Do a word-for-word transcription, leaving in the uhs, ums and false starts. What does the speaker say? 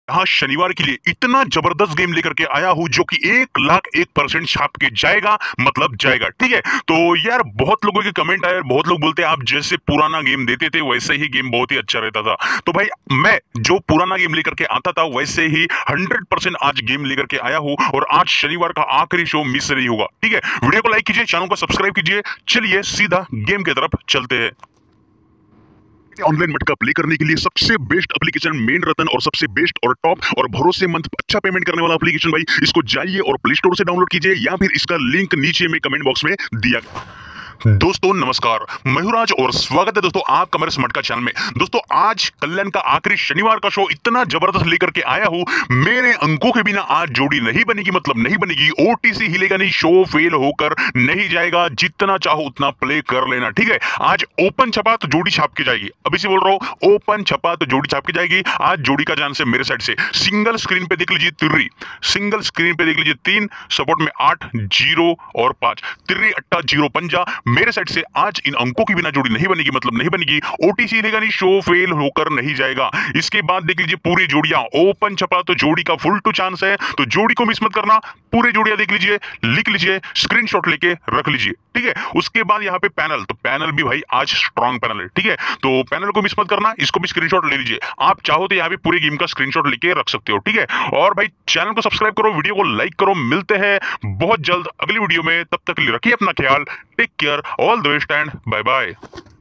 हाँ, शनिवार के लिए इतना जबरदस्त गेम लेकर के आया हूं जो कि एक लाख एक परसेंट छाप के जाएगा, मतलब जाएगा। ठीक है, तो यार बहुत लोगों के कमेंट आए, बहुत लोग बोलते हैं आप जैसे पुराना गेम देते थे वैसे ही गेम बहुत ही अच्छा रहता था। तो भाई मैं जो पुराना गेम लेकर के आता था वैसे ही हंड्रेड परसेंट आज गेम लेकर के आया हूं, और आज शनिवार का आखिरी शो मिस नहीं होगा। ठीक है, वीडियो को लाइक कीजिए, चैनल को सब्सक्राइब कीजिए। चलिए सीधा गेम की तरफ चलते हैं। ऑनलाइन मटका प्ले करने के लिए सबसे बेस्ट एप्लीकेशन मेन रतन, और सबसे बेस्ट और टॉप और भरोसेमंद अच्छा पेमेंट करने वाला एप्लीकेशन भाई, इसको जाइए और प्ले स्टोर से डाउनलोड कीजिए, या फिर इसका लिंक नीचे में कमेंट बॉक्स में दिया गया। दोस्तों नमस्कार, मैं हूं राज और स्वागत है दोस्तों आपका मेरे मटका चैनल में। दोस्तों आज कल्याण का आखिरी शनिवार का शो इतना जबरदस्त लेकर के आया हूं, मेरे अंकों के बिना आज जोड़ी नहीं बनेगी, मतलब नहीं बनेगी। ओटीसी हिलेगा नहीं, शो फेल होकर नहीं जाएगा, जितना चाहो उतना प्ले कर लेना। ठीक है, आज ओपन छपा तो जोड़ी छाप के जाएगी, अभी से बोल रहा हूं, ओपन छपा तो जोड़ी छाप के जाएगी। आज जोड़ी का चांस है मेरे साइड से। सिंगल स्क्रीन पे देख लीजिए तिर्री, सिंगल स्क्रीन पे देख लीजिए तीन, सपोर्ट में आठ, जीरो और पांच, तिर्री अट्टा जीरो पंजा। मेरे साइड से आज इन अंकों की बिना जोड़ी नहीं बनेगी, मतलब नहीं बनेगी। ओटीसी हिलेगा नहीं, शो फेल होकर नहीं जाएगा। इसके बाद देख लीजिए पूरी जोड़ियां, ओपन छपा तो जोड़ी का फुल टू चांस है, तो जोड़ी को मिस मत करना। पूरी जोड़ियां देख लीजिए, लिख लीजिए, स्क्रीनशॉट लेके रख लीजिए। ठीक है, उसके बाद यहाँ पे पैनल, तो पैनल भी भाई आज स्ट्रॉन्ग पैनल है। ठीक है, तो पैनल को मिस मत करना, इसको भी स्क्रीनशॉट ले लीजिए। आप चाहो तो यहाँ पे पूरी गेम का स्क्रीनशॉट लेके रख सकते हो। ठीक है, और भाई चैनल को सब्सक्राइब करो, वीडियो को लाइक करो। मिलते हैं बहुत जल्द अगली वीडियो में, तब तक के लिए रखिए अपना ख्याल। Take care, all the best and bye bye.